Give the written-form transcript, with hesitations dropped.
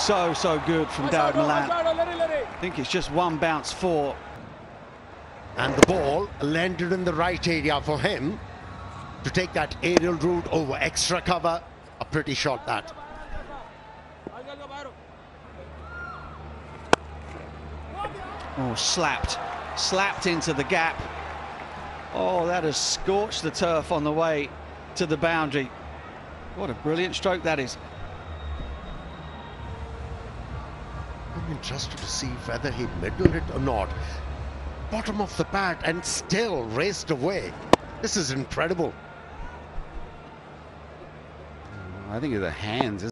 So good from Dawid Malan. I think it's just one bounce for. And the ball landed in the right area for him to take that aerial route over extra cover. A pretty shot that. Oh, slapped into the gap. Oh, that has scorched the turf on the way to the boundary. What a brilliant stroke that is. I'm interested to see whether he middled it or not. Bottom of the bat and still raced away. This is incredible. I think of the hands.